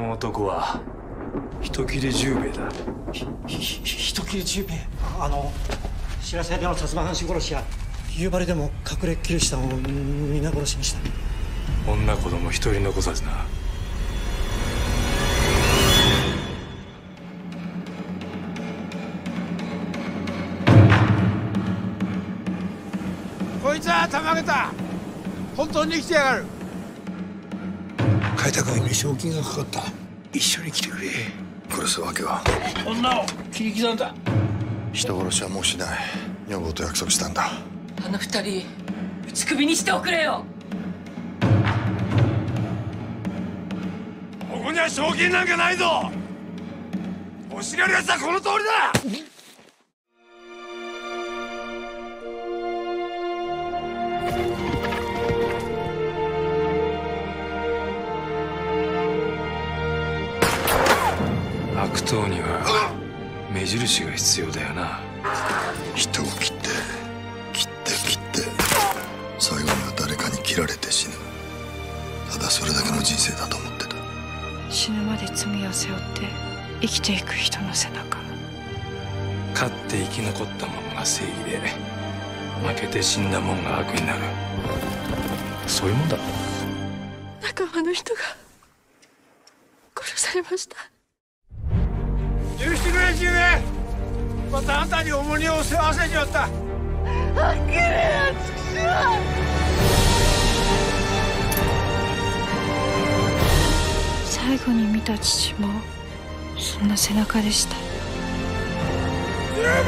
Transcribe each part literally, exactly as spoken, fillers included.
の男は人斬り十兵衛だ。 ひひ人斬り十兵衛、あの知らせでの薩摩藩士殺しや夕張でも隠れキリシタンを皆殺しにした。 女子供一人残さずな。 こいつはたまげた。本当に生きてやがる。 開拓に賞金がかかった。一緒に来てくれ。殺すわけは女を切り刻んだ。 人殺しはもうしない。女房と約束したんだ。 あの二人打ち首にしておくれよ。 ここには賞金なんかないぞ。欲しがるやつはこの通りだ。 悪党には目印が必要だよな。 人を切って切って切って最後には誰かに切られて死ぬ。ただそれだけの人生だと思ってた。 死ぬまで罪を背負って生きていく人の背中。 勝って生き残った者が正義で負けて死んだ者が悪になる。そういうもんだ。 仲間の人が殺されました。 許してくれ十兵衛。またあんたに重荷を背負わせちまった。 あっけれやつくしは最後に見た父もそんな背中でした。 十兵衛！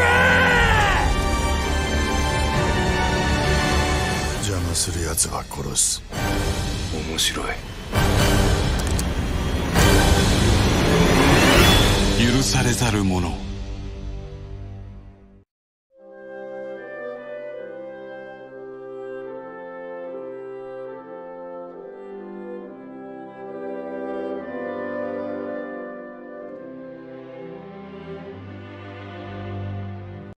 邪魔する奴は殺す。 面白い。 許されざる者。